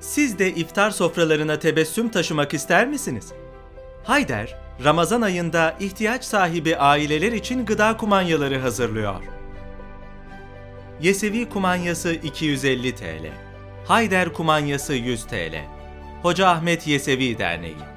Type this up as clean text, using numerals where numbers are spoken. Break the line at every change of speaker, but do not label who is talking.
Siz de iftar sofralarına tebessüm taşımak ister misiniz? Hayder, Ramazan ayında ihtiyaç sahibi aileler için gıda kumanyaları hazırlıyor. Yesevi kumanyası 250 TL, Hayder kumanyası 100 TL. Hoca Ahmet Yesevi Derneği